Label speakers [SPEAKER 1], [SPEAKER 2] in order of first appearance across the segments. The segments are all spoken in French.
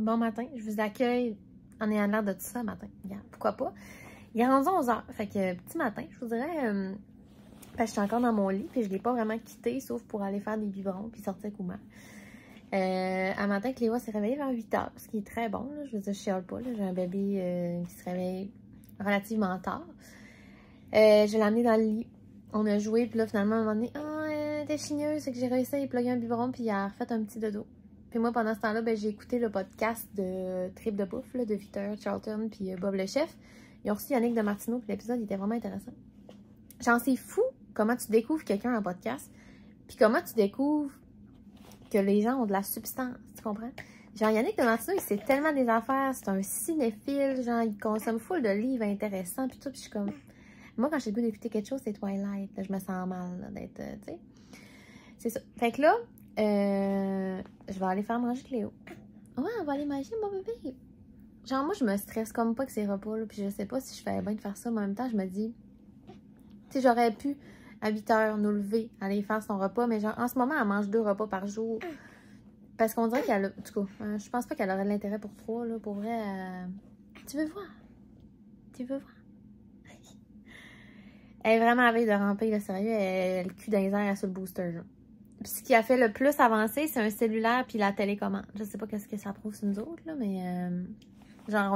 [SPEAKER 1] Bon matin, je vous accueille en ayant l'air de tout ça matin. Regarde, pourquoi pas? Il est rendu 11h, fait que petit matin, je vous dirais, parce que je suis encore dans mon lit, puis je ne l'ai pas vraiment quitté, sauf pour aller faire des biberons, puis sortir Kouma. À matin, Cléo s'est réveillée vers 8h, ce qui est très bon, là. Je veux dire, je chiale pas, j'ai un bébé qui se réveille relativement tard. Je l'ai amené dans le lit, on a joué, puis là, finalement, à un moment donné, t'es chigneuse, c'est que j'ai réussi à y plugger un biberon, puis il a refait un petit dodo. Puis moi, pendant ce temps-là, ben, j'ai écouté le podcast de Trip de bouffe, là, de Victor Charlton puis Bob le chef. Ils ont reçu Yannick de Martineau, puis l'épisode était vraiment intéressant. Genre, c'est fou comment tu découvres quelqu'un en podcast, puis comment tu découvres que les gens ont de la substance, tu comprends? Genre, Yannick de Martineau, il sait tellement des affaires, c'est un cinéphile, genre, il consomme full de livres intéressants, puis tout, puis je suis comme... Moi, quand j'ai le goût d'écouter quelque chose, c'est Twilight, là, je me sens mal d'être, tu sais... C'est ça. Fait que là, je vais aller faire manger Cléo. Ouais, on va aller manger mon bébé. Genre, moi, je me stresse comme pas que ces repas, là, puis je sais pas si je fais bien de faire ça, mais en même temps, je me dis, tu sais, j'aurais pu, à 8h, nous lever, aller faire son repas, mais genre, en ce moment, elle mange 2 repas par jour. Parce qu'on dirait qu'elle a, en tout cas, je pense pas qu'elle aurait de l'intérêt pour 3, là, pour vrai. Tu veux voir? Tu veux voir? Elle est vraiment à veille de ramper, là, sérieux, elle a le cul dans les airs sur le booster, là. Puis ce qui a fait le plus avancer, c'est un cellulaire puis la télécommande. Je sais pas qu'est-ce que ça prouve sur nous autres, là, mais genre,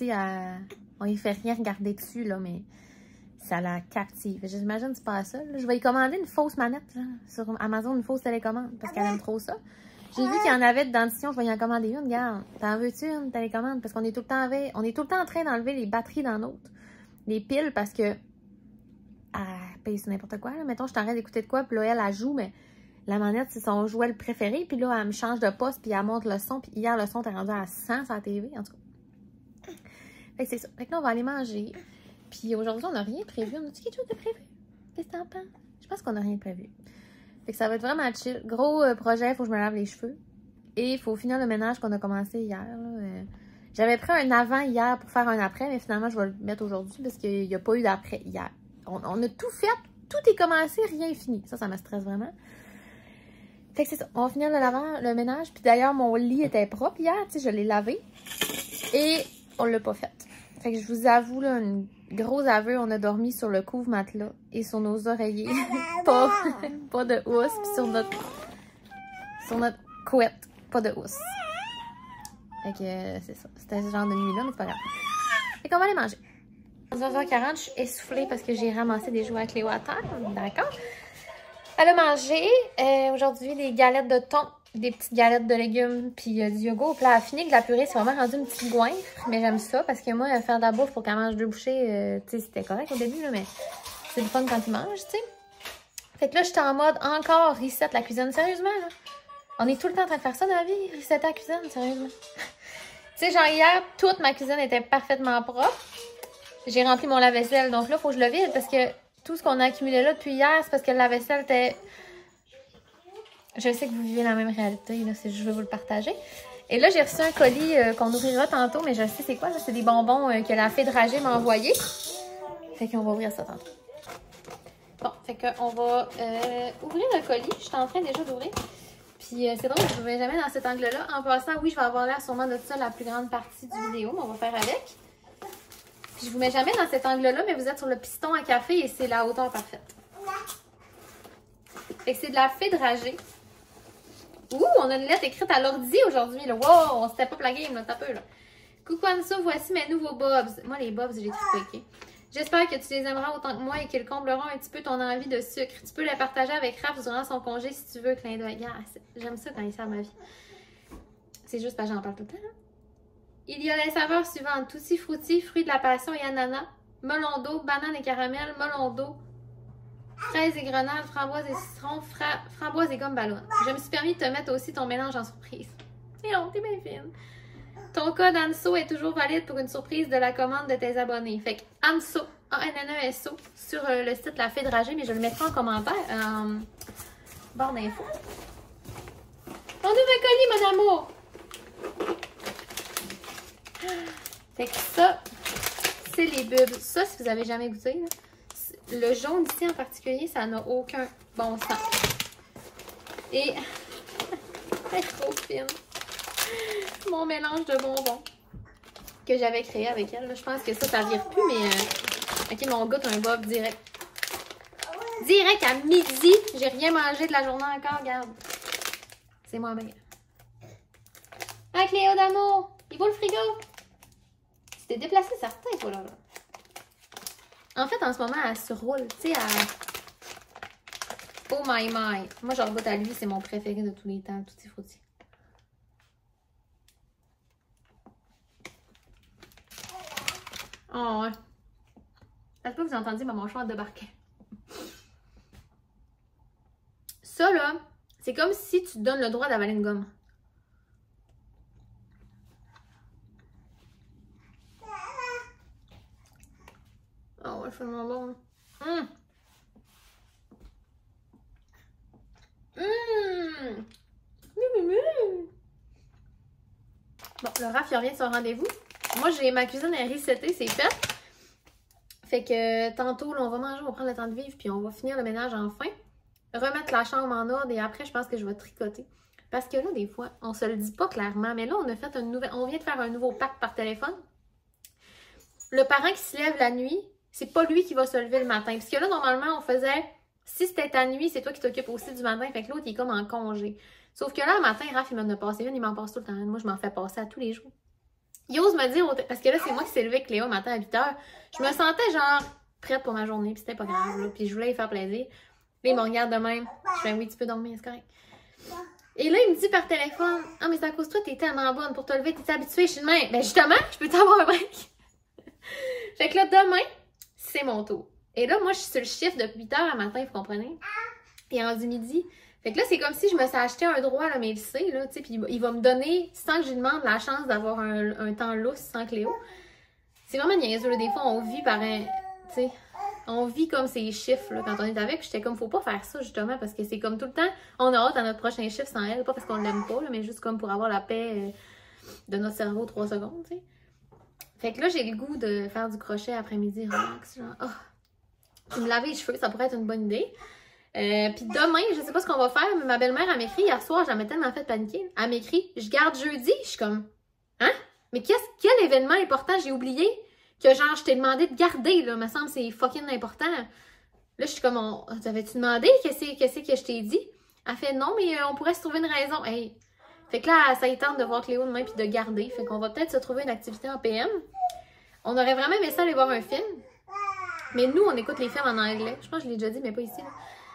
[SPEAKER 1] on y fait rien regarder dessus, là, mais ça la captive. J'imagine que c'est pas ça. Là. Je vais y commander une fausse manette, genre, sur Amazon, une fausse télécommande, parce qu'elle aime trop ça. J'ai vu qu'il y en avait de dentition, je vais y en commander une, regarde. T'en veux-tu une télécommande? Parce qu'on est tout le temps on est tout le temps en train d'enlever les batteries dans l'autre. Les piles, parce que elle paye sur n'importe quoi, là. Mettons, je t'arrête d'écouter de quoi, puis là, elle joue, mais la manette, c'est son jouet préféré. Puis là, elle me change de poste, puis elle monte le son. Puis hier, le son était rendu à 100 sur la TV, en tout cas. Fait que c'est ça. Fait que là, on va aller manger. Puis aujourd'hui, on n'a rien prévu. On a-tu quelque chose de prévu? Qu'est-ce que t'en penses? Je pense qu'on n'a rien prévu. Fait que ça va être vraiment chill. Gros projet, il faut que je me lave les cheveux. Et il faut finir le ménage qu'on a commencé hier. J'avais pris un avant hier pour faire un après, mais finalement, je vais le mettre aujourd'hui parce qu'il n'y a pas eu d'après hier. On a tout fait. Tout est commencé, rien est fini. Ça me stresse vraiment. Fait que c'est ça, on va finir le ménage. Puis d'ailleurs, mon lit était propre hier, tu sais, je l'ai lavé. Et on l'a pas fait. Fait que je vous avoue, là, un gros aveu, on a dormi sur le couvre-matelas et sur nos oreillers. pas de housse. Puis sur notre couette, pas de housse. Fait que c'est ça. C'était ce genre de nuit-là, mais c'est pas grave. Fait qu'on va aller manger. À 11h40, je suis essoufflée parce que j'ai ramassé des jouets à Cléo à terre. D'accord? Elle a mangé aujourd'hui des galettes de thon, des petites galettes de légumes, puis du yogourt. Puis là, elle a fini de la purée, c'est vraiment rendu une petite goinfre. Mais j'aime ça parce que moi, faire de la bouffe pour qu'elle mange 2 bouchées, tu sais, c'était correct au début, là, mais c'est le fun quand il mange, tu sais. Fait que là, j'étais en mode encore reset la cuisine. Sérieusement, là. On est tout le temps en train de faire ça dans la vie, resetter la cuisine, sérieusement. Tu sais, genre hier, toute ma cuisine était parfaitement propre. J'ai rempli mon lave-vaisselle, donc là, il faut que je le vide parce que tout ce qu'on a accumulé là depuis hier, c'est parce que la vaisselle était... Je sais que vous vivez la même réalité, là, je veux vous le partager. Et là, j'ai reçu un colis qu'on ouvrira tantôt, mais je sais c'est quoi, là. C'est des bonbons que la fée dragée m'a envoyé. Fait qu'on va ouvrir ça tantôt. Bon, fait qu'on va ouvrir le colis. Je suis en train déjà d'ouvrir. Puis c'est drôle, je ne vais jamais dans cet angle-là. En passant, oui, je vais avoir l'air sûrement de ça la plus grande partie du vidéo, mais on va faire avec. Puis je vous mets jamais dans cet angle-là, mais vous êtes sur le piston à café et c'est la hauteur parfaite. Fait que c'est de la fée dragée. Ouh, on a une lettre écrite à l'ordi aujourd'hui. Wow, on s'était pas la game, là, t'as peu, là. Coucou Anissa, voici mes nouveaux bobs. Moi, les bobs, j'ai trippé. J'espère que tu les aimeras autant que moi et qu'ils combleront un petit peu ton envie de sucre. Tu peux les partager avec Raph durant son congé si tu veux, clin d'œil. J'aime ça quand il sert ma vie. C'est juste parce que j'en parle tout le temps, hein? Il y a les saveurs suivantes. Tutti frutti, fruits de la passion et ananas. Melon d'eau, banane et caramel, melon d'eau. Fraises et grenades, framboises et citron, framboises et gomme ballon. Je me suis permis de te mettre aussi ton mélange en surprise. Et non, t'es bien fine. Ton code ANSO est toujours valide pour une surprise de la commande de tes abonnés. Fait que ANSO, A-N-N-E-S-O, sur le site La Fée Dragée, mais je le mettrai en commentaire. Barre d'infos. On ouvre un colis, mon amour! Fait que ça, c'est les bulbes. Ça, si vous avez jamais goûté, là, le jaune ici en particulier, ça n'a aucun bon sens. Et elle est trop fine. mon mélange de bonbons que j'avais créé avec elle. Là, je pense que ça vire plus, mais... Ok, mon goûte un bob direct. Direct à midi. J'ai rien mangé de la journée encore, regarde. C'est moi-même. Ah, Cléo d'amour! Il vaut le frigo! Tu t'es déplacé certain, toi, là. En fait, en ce moment, elle se roule. Tu sais, elle... Oh my my! Moi, je regoute à lui, c'est mon préféré de tous les temps, Tutti Frutti. Oh, ouais. Peut-être pas que vous entendiez, mais mon choix débarquait. Ça, là, c'est comme si tu te donnes le droit d'avaler une gomme. Oh, ouais, c'est vraiment bon. Bon, le Raph, il revient de son rendez-vous. Moi, j'ai ma cuisine est resetée, c'est fait. Fait que tantôt, là, on va manger, on va prendre le temps de vivre, puis on va finir le ménage enfin. Remettre la chambre en ordre et après, je pense que je vais tricoter. Parce que là, des fois, on se le dit pas clairement, mais là, on a fait on vient de faire un nouveau pacte par téléphone. Le parent qui se lève la nuit, c'est pas lui qui va se lever le matin. Parce que là, normalement, on faisait, si c'était ta nuit, c'est toi qui t'occupes aussi du matin. Fait que l'autre, il est comme en congé. Sauf que là, le matin, Raph, il m'en a passé une, il m'en passe tout le temps. Moi, je m'en fais passer à tous les jours. Il ose me dire, parce que là, c'est moi qui s'est levé avec Léo le matin à 8 h. Je me sentais genre prête pour ma journée, puis c'était pas grave, là. Puis je voulais lui faire plaisir. Là, il me regarde de même. Je fais, oui, tu peux dormir, c'est correct. Et là, il me dit par téléphone, ah, mais c'est à cause de toi, t'es tellement bonne pour te lever, t'es habituée, je suis de même. Ben justement, je peux t'avoir un break. Fait que là, demain, c'est mon tour. Et là, moi, je suis sur le chiffre depuis 8 h à matin, vous comprenez? Et rendu midi. Fait que là, c'est comme si je me suis acheté un droit à mais lycée, là, tu sais, puis il va me donner, sans que je lui demande, la chance d'avoir un temps lousse sans Cléo. C'est vraiment niaiseux, là. Des fois, on vit par un, tu sais, on vit comme ces chiffres, là, quand on est avec. J'étais comme, faut pas faire ça, justement, parce que c'est comme tout le temps, on a hâte à notre prochain chiffre sans elle, pas parce qu'on l'aime pas, là, mais juste comme pour avoir la paix de notre cerveau 3 secondes, tu sais. Fait que là, j'ai le goût de faire du crochet après-midi, relax, genre, oh, me laver les cheveux, ça pourrait être une bonne idée. Puis demain, je sais pas ce qu'on va faire, mais ma belle-mère, elle m'écrit hier soir, j'en ai tellement fait paniquer. Elle m'écrit, je garde jeudi. Je suis comme, hein? Mais quel événement important j'ai oublié que genre, je t'ai demandé de garder, là, me semble que c'est fucking important. Là, je suis comme, t'avais-tu demandé? Qu'est-ce que je t'ai dit? Elle fait, non, mais on pourrait se trouver une raison. Hey. Fait que là, ça y tente de voir Cléo demain puis de garder. Fait qu'on va peut-être se trouver une activité en PM. On aurait vraiment aimé ça aller voir un film. Mais nous, on écoute les films en anglais. Je pense que je l'ai déjà dit, mais pas ici, là.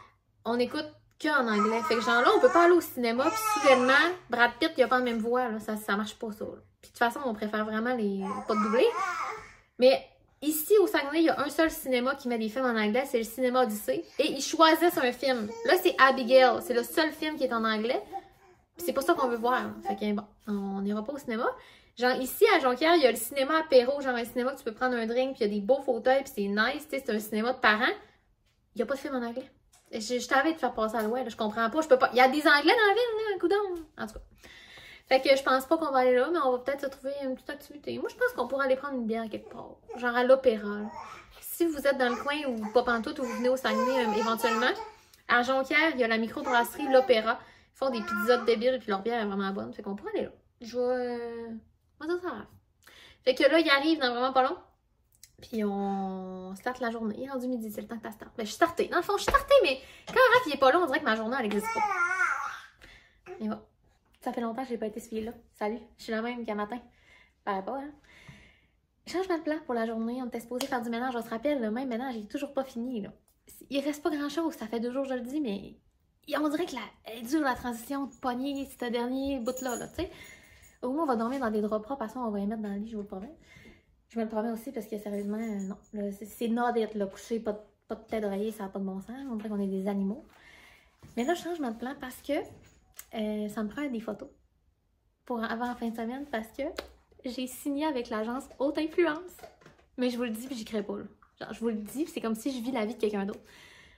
[SPEAKER 1] On écoute que en anglais. Fait que genre là, on peut pas aller au cinéma, puis soudainement, Brad Pitt, il a pas la même voix, là. Ça marche pas, ça. Là. Puis de toute façon, on préfère vraiment les pas de doublés. Mais ici, au Saguenay, il y a un seul cinéma qui met des films en anglais, c'est le cinéma Odyssée. Et ils choisissent un film. Là, c'est Abigail. C'est le seul film qui est en anglais. Puis c'est pas ça qu'on veut voir. Là. Fait que bon, on n'ira pas au cinéma. Genre ici, à Jonquière, il y a le cinéma apéro, genre un cinéma que tu peux prendre un drink, puis il y a des beaux fauteuils, puis c'est nice, tu sais, c'est un cinéma de parents. Il n'y a pas de film en anglais. Je t'avais de faire passer à l'ouest, là, je comprends pas, je peux pas. Il y a des anglais dans la ville, là, coudonc. En tout cas. Fait que je pense pas qu'on va aller là, mais on va peut-être se trouver une petite activité. Moi, je pense qu'on pourrait aller prendre une bière quelque part. Genre à l'opéra. Si vous êtes dans le coin ou pas pantoute, ou vous venez au Saguenay éventuellement, à Jonquière, il y a la microbrasserie L'Opéra. Ils font des pizzas débiles, puis leur bière est vraiment bonne. Fait qu'on pourrait aller là. Je vais... Moi, ça va. Fait que là, il arrive dans vraiment pas long. Puis on starte la journée. Il est rendu midi, c'est le temps que tu startes. Ben, je suis startée. Dans le fond, je suis startée, mais quand Raph il est pas là, on dirait que ma journée, elle n'existe pas. Mais bon. Ça fait longtemps que j'ai pas été suivie là. Salut, je suis la même qu'à matin. Paraît pas, hein? Changement de plan pour la journée. On était supposé faire du ménage. On se rappelle, le même ménage, il est toujours pas fini, là. Il reste pas grand-chose. Ça fait 2 jours que je le dis, mais on dirait que elle est dure, la transition de pogner ce dernier bout-là, là, tu sais. Au moins, on va dormir dans des draps propres. De toute façon, on va les mettre dans le lit, je vous le promets. Je me le promets aussi parce que sérieusement, non. C'est not d'être là, couché, pas de tête d'oreiller, ça n'a pas de bon sens. On dirait qu'on est des animaux. Mais là, je change de plan parce que ça me prend des photos pour avant la fin de semaine parce que j'ai signé avec l'agence Haute Influence. Mais je vous le dis puis j'y crée pas, là. Genre, je vous le dis, c'est comme si je vis la vie de quelqu'un d'autre.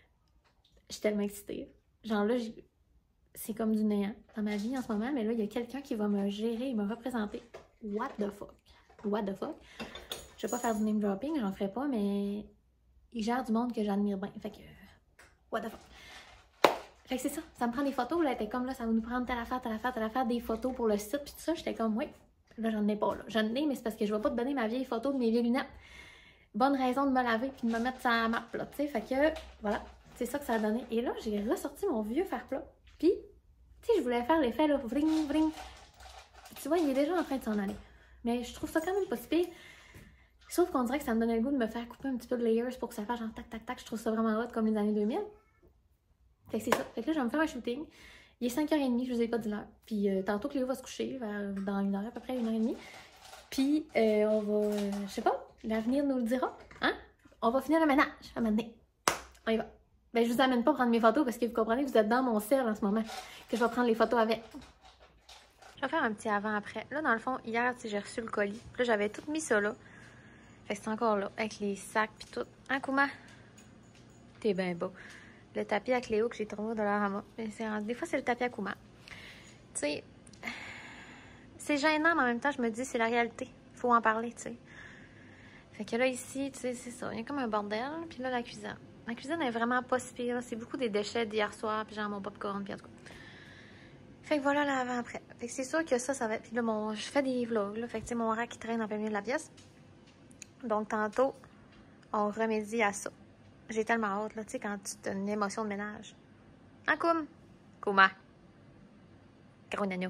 [SPEAKER 1] Je suis tellement excitée. Genre là, c'est comme du néant dans ma vie en ce moment, mais là, il y a quelqu'un qui va me gérer et me représenter. What the fuck? What the fuck? Je vais pas faire du name dropping, j'en ferai pas, mais il gère du monde que j'admire bien. Fait que, what the fuck? Fait que c'est ça, ça me prend des photos, là, elle était comme là, ça va nous prendre telle affaire, des photos pour le site, puis tout ça, j'étais comme, oui, là, j'en ai pas, là. J'en ai, mais c'est parce que je vais pas te donner ma vieille photo de mes vieilles lunettes. Bonne raison de me laver puis de me mettre sur la map, là, tu sais, fait que, voilà, c'est ça que ça a donné. Et là, j'ai ressorti mon vieux fer plat, puis, tu sais, je voulais faire l'effet, là, vring, vring. Tu vois, il est déjà en train de s'en aller. Mais je trouve ça quand même pas si pire. Sauf qu'on dirait que ça me donnait le goût de me faire couper un petit peu de layers pour que ça fasse genre tac, tac, tac. Je trouve ça vraiment hot comme les années 2000. Fait que c'est ça. Fait que là, je vais me faire un shooting. Il est 5h30, je vous ai pas dit l'heure. Puis tantôt, Cléo va se coucher dans une heure, à peu près 1h30. Puis on va, je sais pas, l'avenir nous le dira. Hein? On va finir le ménage à maintenant. On y va. Ben, je vous amène pas prendre mes photos parce que vous comprenez que vous êtes dans mon cercle en ce moment. Que je vais prendre les photos avec. Je vais faire un petit avant-après. Là, dans le fond, hier, j'ai reçu le colis. Là, j'avais tout mis ça là. Fait que c'est encore là, avec les sacs pis tout. Hein, Kouma? T'es bien beau. Le tapis à Cléo que j'ai trouvé de l'Arama. Des fois, c'est le tapis à Kouma. Tu sais, c'est gênant, mais en même temps, je me dis, c'est la réalité. Faut en parler, tu sais. Fait que là, ici, tu sais, c'est ça. Il y a comme un bordel. Puis là, la cuisine. La cuisine est vraiment pas si pire. C'est beaucoup des déchets d'hier soir. Puis genre mon popcorn, puis en tout cas. Fait que voilà l'avant-après. Fait que c'est sûr que ça va être... Puis là, je fais des vlogs, là. Fait que tu sais, mon rack qui traîne en plein milieu de la pièce. Donc, tantôt, on remédie à ça. J'ai tellement hâte, là, tu sais, quand tu as une émotion de ménage. Hein, Koum? Kouma? Gros nano.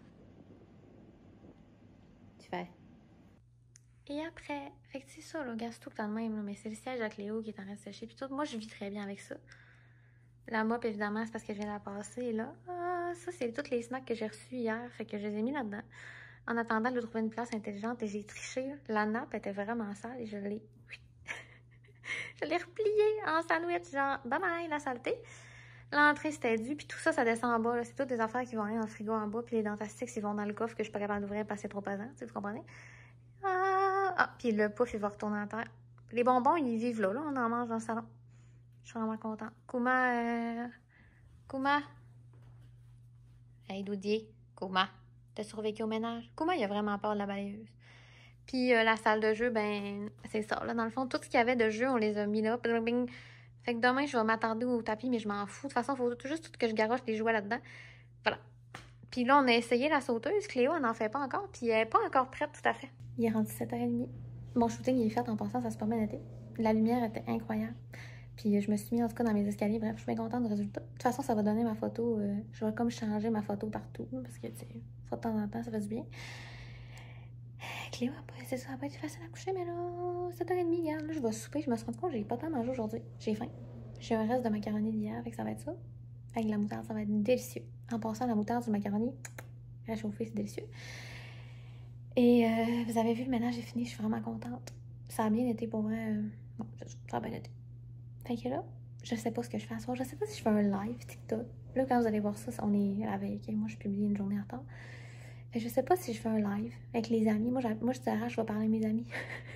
[SPEAKER 1] Tu fais. Et après, fait que c'est ça, là, gars, c'est tout le temps de même, là, mais c'est le siège à Cléo qui est en train de sécher. Puis tout, moi, je vis très bien avec ça. La mop, évidemment, c'est parce que je viens de la passer. Et là, ça, c'est tous les snacks que j'ai reçus hier. Fait que je les ai mis là-dedans. En attendant de trouver une place intelligente, et j'ai triché. La nappe était vraiment sale et je l'ai... Je l'ai repliée en sandwich, genre, bye bye, la saleté. L'entrée, c'était dû, puis tout ça, ça descend en bas. C'est toutes des affaires qui vont aller dans le frigo en bas, puis les dentastiques, ils vont dans le coffre que je suis pas capable d'ouvrir parce que c'est trop pesant, vous comprenez? Puis le pouf, il va retourner en terre. Les bonbons, ils vivent là, on en mange dans le salon. Je suis vraiment contente. Kouma, Kouma. Hey, Doudier, Kouma, t'as survécu au ménage? Kouma, il a vraiment peur de la balayeuse. Puis la salle de jeu, ben, c'est ça. Là, dans le fond, tout ce qu'il y avait de jeu, on les a mis là. Bing, bing. Fait que demain, je vais m'attarder au tapis, mais je m'en fous. De toute façon, il faut juste tout que je garoche les jouets là-dedans. Voilà. Puis là, on a essayé la sauteuse. Cléo, elle n'en fait pas encore. Puis elle n'est pas encore prête tout à fait. Il est rendu 7h30. Mon shooting, il est fait en passant, ça se pas bien été. La lumière était incroyable. Puis je me suis mis en tout cas dans mes escaliers. Bref, je suis bien contente du résultat. De toute façon, ça va donner ma photo. Je vais comme changer ma photo partout. Parce que, tu sais, de temps en temps, ça fait du bien. Cléo, c'est ça, ça va pas être facile à coucher, mais là, 7h30, regarde, là, je vais souper. Je me suis rendu compte que j'ai pas tant mangé aujourd'hui. J'ai faim. J'ai un reste de macaroni d'hier, fait que ça va être ça. Avec de la moutarde, ça va être délicieux. En passant, la moutarde du macaroni, réchauffé, c'est délicieux. Et vous avez vu, le ménage est fini, je suis vraiment contente. Ça a bien été pour vrai. Bon, ça a bien été. Fait que là, je sais pas ce que je fais à soir. Je sais pas si je fais un live TikTok. Là, quand vous allez voir ça, on est à la veille. Okay? Moi, je publie une journée en retard. Fait que je sais pas si je fais un live avec les amis. Moi je dirais, je vais parler à mes amis.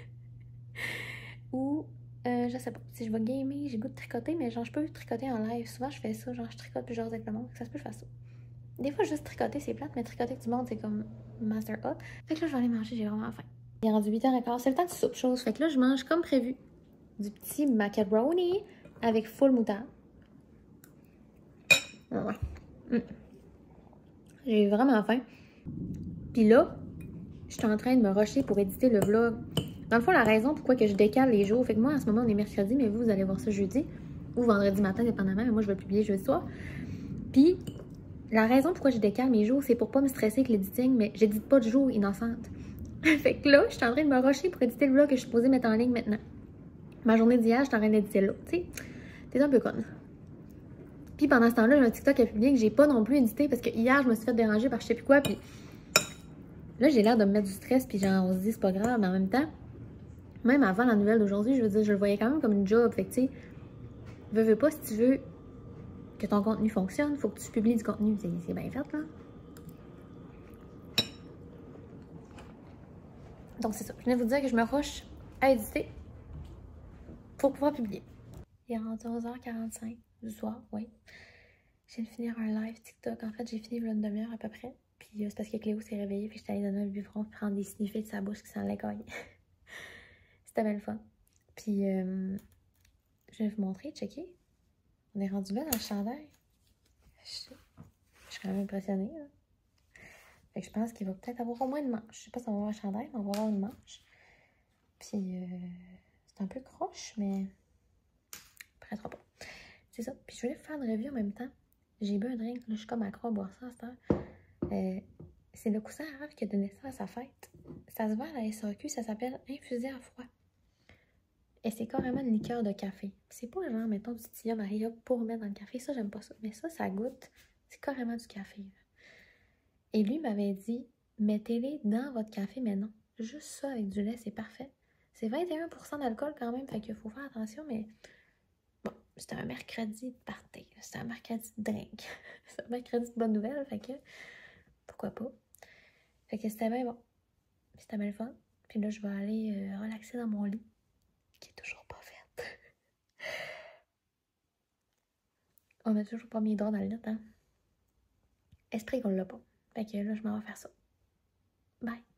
[SPEAKER 1] Ou, je sais pas, si je vais gamer, j'ai goût de tricoter, mais genre, je peux tricoter en live. Souvent, je fais ça, genre, je tricote puis j'ose avec le monde. Ça se peut, je fais ça. Des fois, juste tricoter, c'est plate, mais tricoter avec du monde, c'est comme master hot. Fait que là, je vais aller manger, j'ai vraiment faim. Il est rendu 8h15, c'est le temps de soupe chose. Fait que là, je mange comme prévu. Du petit macaroni avec full moutarde. J'ai vraiment faim. Puis là, je suis en train de me rusher pour éditer le vlog. Dans le fond, la raison pourquoi que je décale les jours, fait que moi, en ce moment, on est mercredi, mais vous allez voir ça jeudi ou vendredi matin, dépendamment. Mais moi, je vais le publier jeudi soir. Puis, la raison pourquoi je décale mes jours, c'est pour pas me stresser avec l'editing, mais j'édite pas de jour innocente. Fait que là, je suis en train de me rusher pour éditer le vlog que je suis supposée mettre en ligne maintenant. Ma journée d'hier, je suis en train d'éditer là. Tu sais, t'es un peu conne. Puis pendant ce temps-là, j'ai un TikTok à publier que j'ai pas non plus édité parce que hier, je me suis fait déranger par je sais plus quoi. Puis là, j'ai l'air de me mettre du stress. Puis genre, on se dit, c'est pas grave. Mais en même temps, même avant la nouvelle d'aujourd'hui, je veux dire, je le voyais quand même comme une job. Fait que tu sais, veux pas, si tu veux que ton contenu fonctionne, faut que tu publies du contenu. C'est bien fait, là. Donc c'est ça. Je venais vous dire que je me rush à éditer pour pouvoir publier. Il est rendu 11h45 du soir, oui. Je viens de finir un live TikTok. En fait, j'ai fini une demi-heure à peu près. Puis c'est parce que Cléo s'est réveillée. Puis j'étais allée donner un biberon pour prendre des sniffés de sa bouche qui s'en l'écaille. C'était bien le fun. Puis je vais vous montrer, checker. On est rendu là dans le chandail. Je suis quand même impressionnée, là. Fait que je pense qu'il va peut-être avoir au moins une manche. Je sais pas si on va avoir un chandail, mais on va avoir une manche. Puis, c'est un peu croche, mais paraîtra pas. C'est ça. Puis, je voulais faire une review en même temps. J'ai bu un drink, là, je suis comme accro à boire ça à cette heure. C'est le coussin à rêve qui a donné ça à sa fête. Ça se vend à la SAQ, ça s'appelle infusé à froid. Et c'est carrément une liqueur de café. C'est pas genre, mettons, du Tia Maria pour mettre dans le café. Ça, j'aime pas ça. Mais ça goûte. C'est carrément du café, là. Et lui m'avait dit, mettez-les dans votre café, mais non. Juste ça avec du lait, c'est parfait. C'est 21% d'alcool quand même, fait qu'il faut faire attention, mais bon, c'était un mercredi de party, c'était un mercredi de drink, c'était un mercredi de bonne nouvelle, fait que pourquoi pas. Fait que c'était bien bon, c'était bien le fun. Puis là, je vais aller relaxer dans mon lit, qui est toujours pas fait. On a toujours pas mis les draps dans le lit, hein. Esprit qu'on l'a pas. Fait que là, je m'en vais faire ça. Bye!